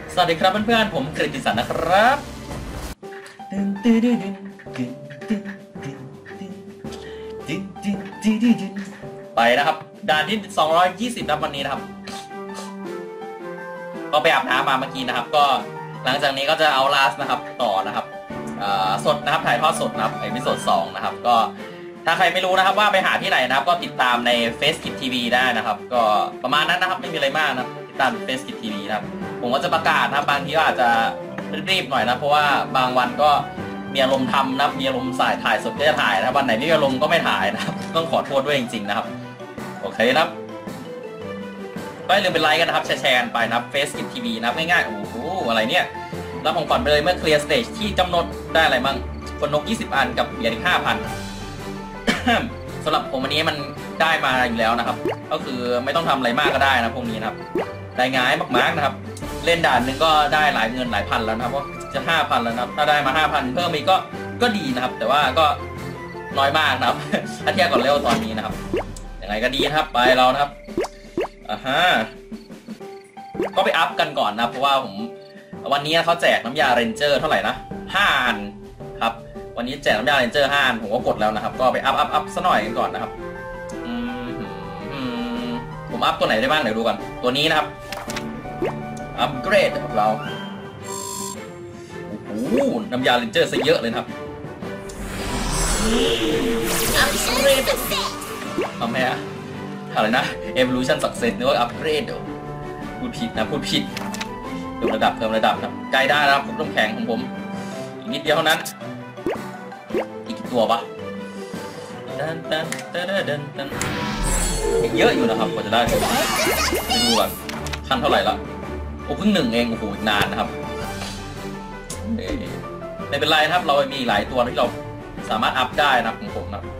สวัสดีครับเพื่อนๆผมกฤติสันนะครับไปนะครับด่านที่220ครับวันนี้นะครับก็ไปอาบน้ำมาเมื่อกี้นะครับก็หลังจากนี้ก็จะเอาลาสนะครับต่อนะครับสดนะครับถ่ายทอดสดนะครับเอพิโซด2นะครับก็ถ้าใครไม่รู้นะครับว่าไปหาที่ไหนนะครับก็ติดตามใน Facebook TV ได้นะครับก็ประมาณนั้นนะครับไม่มีอะไรมากนะติดตาม Facebook TV นะครับผมก็จะประกาศนะครับบางทีก็อาจจะรีบๆหน่อยนะเพราะว่าบางวันก็มีอารมณ์ทำนะมีอารมณ์ถ่ายสดก็จะถ่ายนะวันไหนไม่มีอารมณ์ก็ไม่ถ่ายนะครับต้องขอโทษด้วยจริงๆนะครับโอเคนะครับก็อย่าลืมเป็นไลค์กันนะครับแชร์กันไปนะครับ Facebook TV นะครับง่ายๆโอ้โหอะไรเนี่ยรับของขวัญไปเลยเมื่อเคลียร์สเตจที่กำหนดได้อะไรบ้างคนนก20อันกับเหรียญอีก 5,000 สำหรับผมวันนี้มันได้มาอยู่แล้วนะครับก็คือไม่ต้องทำอะไรมากก็ได้นะพวกนี้นะครับได้ง่ายมากๆนะครับเล่นด่านนึงก็ได้หลายเงินหลายพันแล้วนะครับว่าจะ 5,000 แล้วนะครับถ้าได้มา 5,000 เพิ่มอีกก็ดีนะครับแต่ว่าก็น้อยมากนะครับถ้าเทียบกับเลเวลตอนนี้นะครับยังไงก็ดีนะครับไปเรานะครับก็ไปอัพกันก่อนนะเพราะว่าผมวันนี้เขาแจกน้ำยาเรนเจอร์เท่าไหร่นะ5 อันครับวันนี้แจกน้ำยาเรนเจอร์5 อันผมก็กดแล้วนะครับก็ไปอัพซะหน่อยกันก่อนนะครับผมอัพตัวไหนได้บ้างเดี๋ยวดูกันตัวนี้นะครับอัปเกรดของเราโอ้โหน้ำยาเรนเจอร์ซะเยอะเลยครับอัปเกรดทำไมอะอะไรนะ Evolution Success นึกว่าอัปเกรดเดี๋ยวพูดผิดนะพูดผิดเพิ่มระดับครับใกล้ได้แล้วครับน้ำแข็งของผมอีกนิดเดียวเท่านั้นอีกกี่ตัวปะเยอะอยู่นะครับกว่าจะได้ไปดูก่อนขั้นเท่าไหร่ละโอ้เพิ่ง1เองโอ้โหอีกนานนะครับไม่เป็นไรนะครับเรามีหลายตัวที่เราสามารถอัพได้นะของผมนะ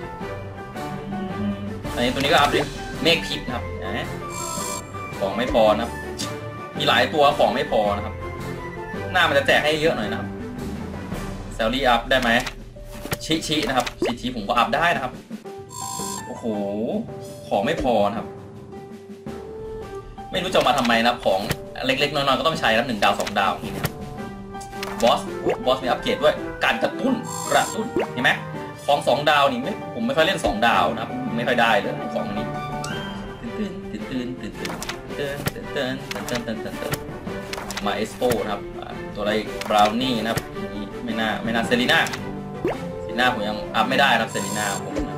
อันนี้ตัวนี้ก็อัพดิเมฆพิษนะครับของไม่พอนะครับมีหลายตัวของไม่พอนะครับหน้ามันจะแจกให้เยอะหน่อยนะครับแซลลี่อัพได้ไหมชินะครับชิผมก็อัพได้นะครับโอ้โหของไม่พอนะครับไม่รู้จะมาทำไมนะของเล็กๆน้อยๆก็ต้องใช้แล้ว1 ดาว 2 ดาวนี่นะครับบอสมีอัปเกรดด้วยการกระตุ้นเห็นไหมของ2 ดาวนี่ผมไม่ค่อยเล่น2 ดาวนะครับไม่ค่อยได้เลยของนี้มาเอสโปนะครับตัวอะไรบราวนี่นะครับนี่ไม่น่าเซรีน่าผมยังอัพไม่ได้นะครับเซรีน่าผมนะ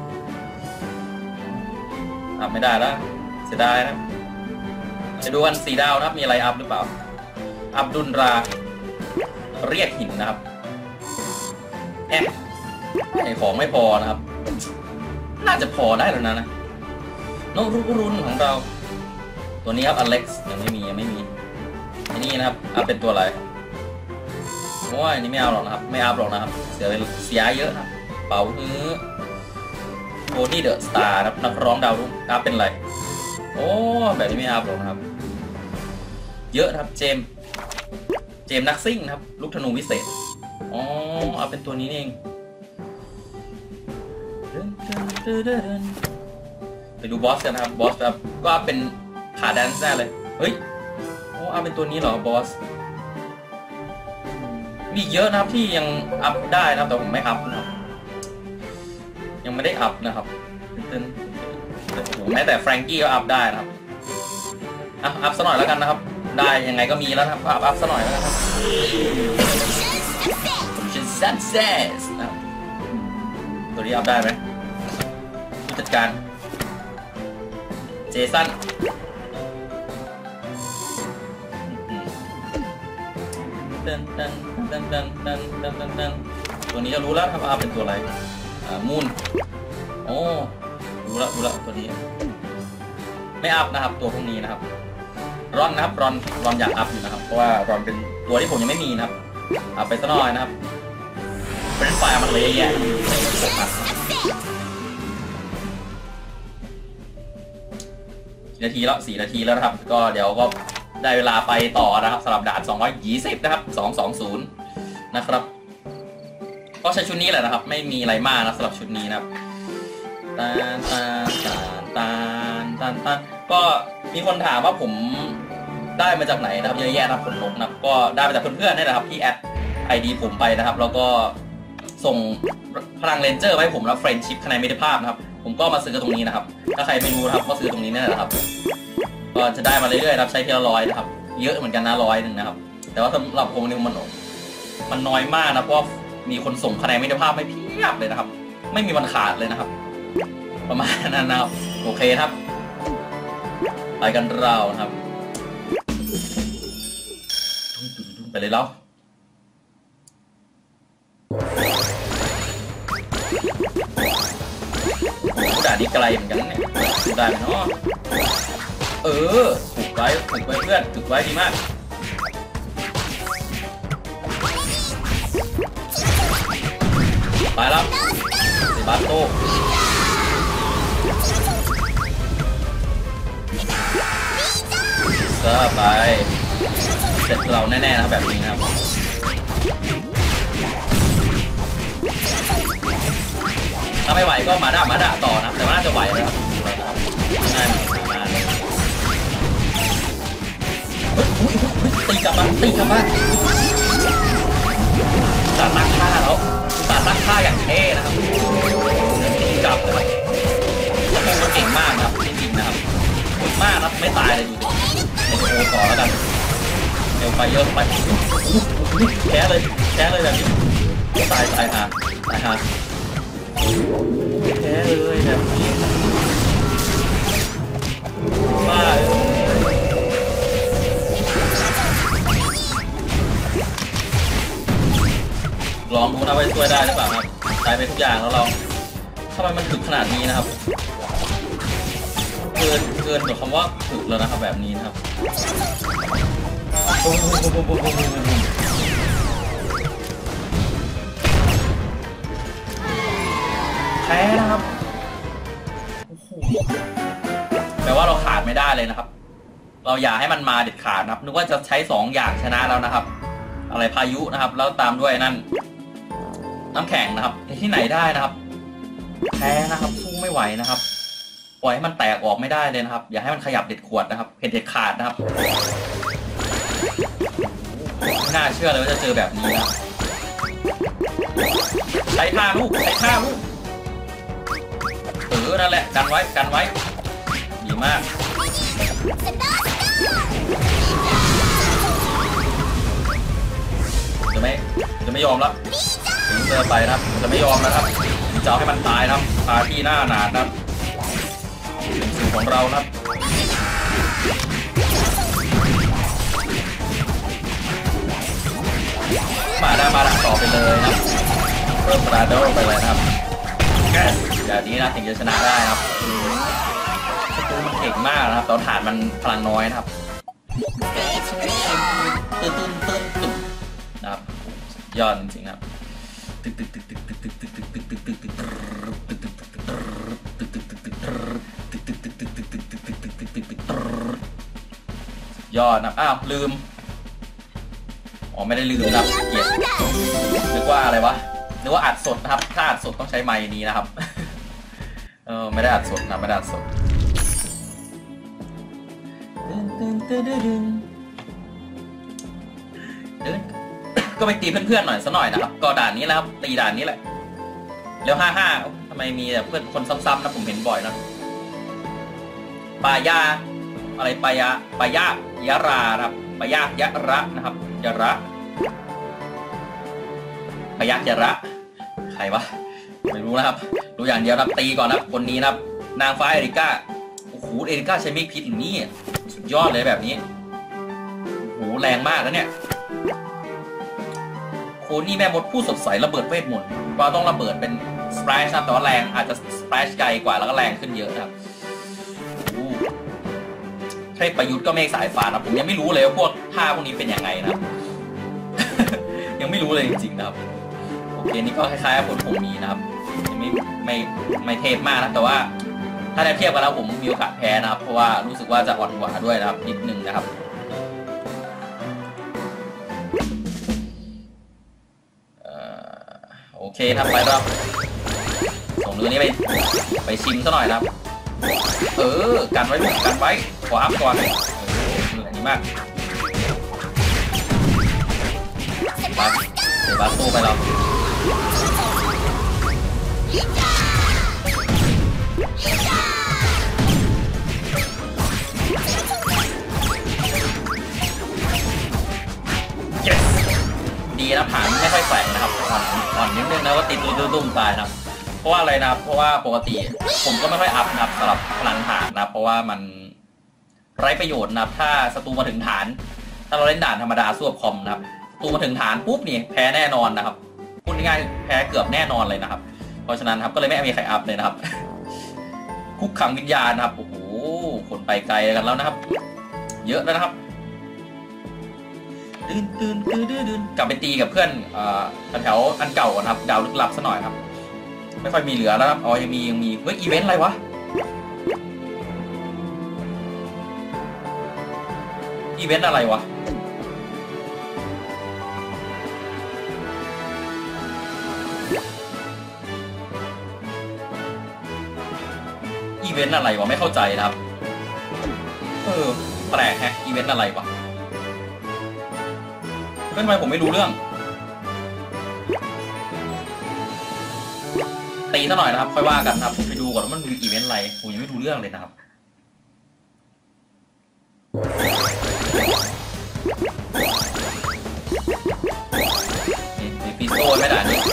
อัพไม่ได้แล้วเสียดายนะจะดูกัน4 ดาวนะครับมีอะไรอัพหรือเปล่าอัพดุลราเรียกหินนะครับของไม่พอนะครับน่าจะพอได้แล้วนะโนรุนของเราตัวนี้ครับอเล็กซ์ยังไม่มีอันนี้นะครับอัพเป็นตัวอะไรโอ้ยนี่ไม่เอาหรอกนะครับไม่อัพหรอกนะครับเสียเยอะนะเป่าฮื้อโบดี้เดอะสตาร์นักร้องดาวรุ่งอัพเป็นอะไรโอ้แบบนี้ไม่อัพหรอกนะครับเยอะครับเจมนักซิ่งนะครับลูกธนูวิเศษอ๋ออัพเป็นตัวนี้เองไปดูบอสกันนะครับบอสแบบก็เป็นขาแดนซ์ได้เลยเฮ้ยโอ้อัพเป็นตัวนี้เหรอบอสมีเยอะนะครับที่ยังอัพได้นะครับแต่ผมไม่อัพนะครับยังไม่ได้อัพนะครับแม้แต่แฟรงกี้ก็อัพได้นะครับอัพซะหน่อยแล้วกันนะครับได้ยังไงก็มีแล้วครับอัพซะหน่อยแล้วนะครับซันเซสนะครับตัวนี้อัพได้ไหมผู้จัดการเจสันตัวนี้จะรู้แล้วครับอัพเป็นตัวอะไรมูนโอ้รู้แล้วตัวนี้ไม่อัพนะครับตัวพวกนี้นะครับรอนนะครับรอนอยากอัพอยู่นะครับเพราะว่ารอนเป็นตัวที่ผมยังไม่มีนะครับอัพไปสักหน่อยนะครับเป็นไฟมันเลยแย่4 นาทีแล้วนะครับก็เดี๋ยวก็ได้เวลาไปต่อนะครับสำหรับด่าน220นะครับ220นะครับก็ใช้ชุดนี้แหละนะครับไม่มีอะไรมากนะสำหรับชุดนี้นะครับตานก็มีคนถามว่าผมได้มาจากไหนนะครับเยอะแยะนะผลลบนะครับก็ได้มาจากเพื่อนๆนี่แหละครับที่แอด ID ผมไปนะครับแล้วก็ส่งพลังเลนเจอร์ไว้ผมแล้วเฟรนชิพคะแนนมิตรภาพนะครับผมก็มาซื้อตรงนี้นะครับถ้าใครไม่รู้นะครับก็ซื้อตรงนี้นี่แหละครับก็จะได้มาเรื่อยๆครับใช้ทีละ100นะครับเยอะเหมือนกันนะ100นะครับแต่ว่าสำหรับผมนี่มันน้อยมากนะเพราะมีคนส่งคะแนนมิตรภาพไม่เพียบเลยนะครับไม่มีวันขาดเลยนะครับประมาณนั้นนะครับโอเคครับไปกันเรานะครับไปเลยแล้วด่านนี้ไกลเหมือนกันเนี่ยได้ไหมเนาะถูกไว้เพื่อนถูกไว้ดีมากไปแล้วเซบาโต้ก็ไปเสร็จเราแน่ๆนะครับแบบนี้นะครับถ้าไม่ไหวก็มาด่าต่อนะแต่ว่าน่าจะไหวเลยครับน่าตีกลับมาตัดตั้งท่าแล้วตัดตั้งท่าอย่างเท่นะครับกลับเลยมันเก่งมากนะครับจริงๆนะครับฝึกมากนะไม่ตายเลยดูในโอต่อแล้วกันเร็วไปเยอะไปแพ้เลยแบบนี้ตายฮะแพ้เลยแบบนี้บ้าลองดูนะว่าช่วยได้หรือเปล่าครับใช้ไปทุกอย่างแล้วเราทำไมมันถึกขนาดนี้นะครับเกินกับคำว่าถึกแล้วนะครับแบบนี้นะครับแพ้นะครับแปลว่าเราขาดไม่ได้เลยนะครับเราอย่าให้มันมาเด็ดขาดนะครับนึกว่าจะใช้2อย่างชนะแล้วนะครับอะไรพายุนะครับแล้วตามด้วยนั่นน้ำแข็งนะครับที่ไหนได้นะครับแพ้นะครับสู้ไม่ไหวนะครับปล่อยให้มันแตกออกไม่ได้เลยนะครับอย่าให้มันขยับเด็ดขวดนะครับเด็ดขาดนะครับไม่น่าเชื่อเลยว่าจะเจอแบบนี้นะใช้ท่าลูกนั่นแหละกันไว้ดีมากจะไม่ยอมแล้วถึงเจอไปนะครับจะไม่ยอมนะครับจะเอาให้มันตายนะครับพาที่หน้าหนาดนะครับเป็นสิ่งของเรานะครับมาด่าต่อไปเลยนะครับเพิ่มปราโดไปเลยนะครับแบบนี้นะถึงจะชนะได้ครับศัตรูมันเก่งมากนะครับแต่ฐานมันพลังน้อยนะครับตึ้งนะครับยอดจริงๆครับยอดนะอ้าวลืมไม่ได้ลืมนะครับเกียรตินึกว่าอะไรวะนึกว่าอัดสดนะครับถ้าอัดสดต้องใช้ไมค์นี้นะครับไม่ได้อัดสดนะไม่ได้อัดสดก็ไปตีเพื่อนๆหน่อยซะหน่อยนะครับก็ด่านนี้แล้วครับตีด่านนี้แหละแล้ว55ทำไมมีแต่เพื่อนคนซ้ำๆนะผมเห็นบ่อยนะปายาอะไรปายายาราครับปายายะระนะครับยะระปายายะระใครวะไม่รู้นะครับดูอย่างเดียวนะตีก่อนนะคนนี้นะนางฟ้าเอริก้าโอ้โหเอริก้าใช้มีดพิษอย่างนี้สุดยอดเลยแบบนี้โอ้โหแรงมากแล้วเนี่ยโคนี่แม่มดผู้สดใสระเบิดเวทมนต์ว่าต้องระเบิดเป็นสเปรชครับแต่ว่าแรงอาจจะสเปรชไกลกว่าแล้วก็แรงขึ้นเยอะนะครับใช่ประยุทธ์ก็เมฆสายฟ้านะผมยังไม่รู้เลยว่าพวกท่าพวกนี้เป็นยังไงนะ ยังไม่รู้เลยจริงๆนะครับโอเคนี่ก็คล้ายๆคนผมมีนะครับไม่เทพมากนะแต่ว่าถ้าได้เทียบกันแล้วผมมีโอกาสแพ้นะครับเพราะว่ารู้สึกว่าจะอ่อนกว่าด้วยนะครับนิดนึงนะครับโอเคครับไปแล้วส่งเรือนี้ไปชิมซะหน่อยนะครับกันไว้ลูกกันไว้ขออัพก่อนดีมากบาสตู้ไปแล้วดีนะผ่านไม่ค่อยแฝงนะครับอ่อนนิดนึงนะว่าติดตุ้มตายนะครับเพราะว่าอะไรนะเพราะว่าปกติผมก็ไม่ค่อยอัพนะครับสำหรับพลังฐานนะเพราะว่ามันไร้ประโยชน์นะครับถ้าศัตรูมาถึงฐานถ้าเราเล่นด่านธรรมดาสู้กับคอมนะครับศัตรูมาถึงฐานปุ๊บนี่แพ้แน่นอนนะครับพูดง่ายๆแพ้เกือบแน่นอนเลยนะครับเพราะฉะนั้นครับก็เลยไม่มีใครอัพเลยนะครับคุกขังวิญญาณนะครับโอ้โหคนไปไกลกันแล้วนะครับเยอะแล้วนะครับตื่นกลับไปตีกับเพื่อนแถวอันเก่านะครับดาวลึกลับซะหน่อยครับไม่ค่อยมีเหลือแล้วครับอ๋อยังมีเฮ้ยอีเวนต์อะไรวะอีเวนต์อะไรวะอีเวนต์อะไรวะไม่เข้าใจนะครับแปลกแฮะอีเวนต์อะไรวะทำไมผมไม่รู้เรื่องตีซะหน่อยนะครับค่อยว่ากันครับผมไปดูก่อนว่ามันมีอีเวนต์อะไรผมยังไม่รู้เรื่องเลยนะครับนี่ปีโซ่ไม่ได้นี่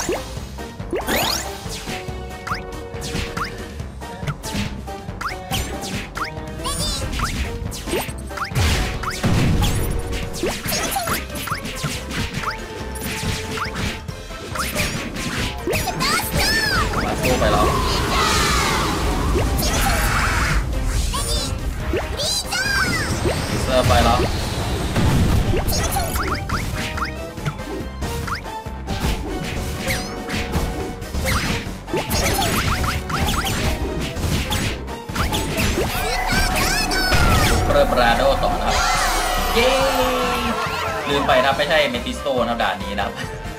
ไปแล้วเซอร์ไปแล้วเริ่มบราโดต่อนะครับเย้ลืมไปนะไม่ใช่เมทิสโตนะด่านนี้นะครับ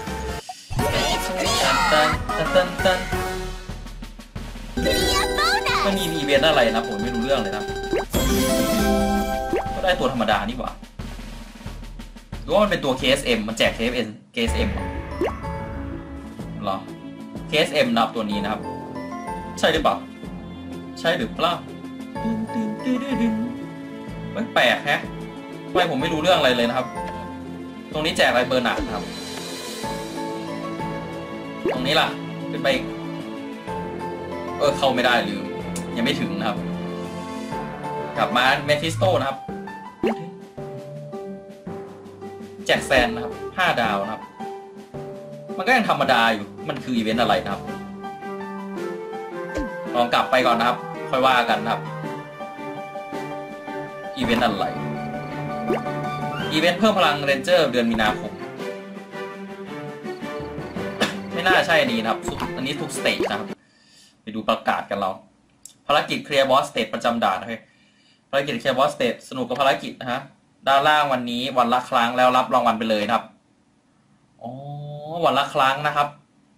ตันก็มีอีเวนต์อะไรนะผมไม่รู้เรื่องเลยนะก็ได้ตัวธรรมดานี่หว่าหรือว่ามันเป็นตัว KSM มันแจก KSM หรอ KSM นะครับตัวนี้นะครับใช่หรือเปล่าใช่หรือเปล่ามันแปลกแฮะทำไมผมไม่รู้เรื่องอะไรเลยนะครับตรงนี้แจกอะไรเบอร์หนักครับตรงนี้ล่ะขึ้นไปเข้าไม่ได้ลืมยังไม่ถึงนะครับกลับมาเมฟิสโตนะครับแจกแซนนะครับ5 ดาวนะครับมันก็ยังธรรมดาอยู่มันคืออีเวนต์อะไรนะครับลองกลับไปก่อนนะครับค่อยว่ากันนะครับอีเวนต์อะไรอีเวนต์เพิ่มพลังเรนเจอร์เดือนมีนาคมไม่น่าใช่ดีนะครับอันนี้ทุกสเตจนะครับไปดูประกาศกันเราภารกิจเคลียร์บอสสเตจประจำด่านนะครับภารกิจเคลียร์บอสสเตจสนุกกับภารกิจนะฮะด้านล่างวันนี้วันละครั้งแล้วรับรางวัลไปเลยนะครับอ๋อวันละครั้งนะครับ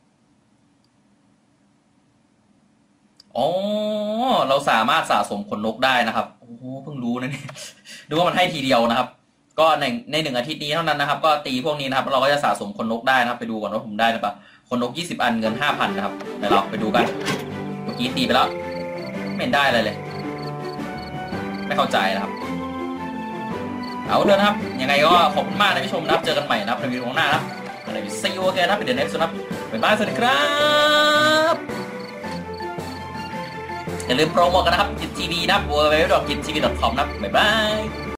อ๋อเราสามารถสะสมขนนกได้นะครับโอ้โหเพิ่งรู้นะเนี่ยดูว่ามันให้ทีเดียวนะครับก็ใน1 อาทิตย์นี้เท่านั้นนะครับก็ตีพวกนี้นะครับเราก็จะสะสมขนนกได้นะครับไปดูก่อนว่าผมได้หรือเปล่าขนนก20 อันเงิน 5,000 นะครับเดี๋ยวเราไปดูกันเมื่อกี้ตีไปแล้วไม่เห็นได้เลยไม่เข้าใจนะครับเอาเถอะนะครับยังไงก็ขอบคุณมากนะผู้ชมนะครับเจอกันใหม่นะครับในวิดีโอหน้านะครับในวิดีโอซีโอเคนะเป็นเดือนนี้สุดนะครับบ๊ายบายสวัสดีครับอย่าลืมโปรโมทกันนะครับกิจทีวีนะครับ www.gittv.com นะครับบ๊ายบาย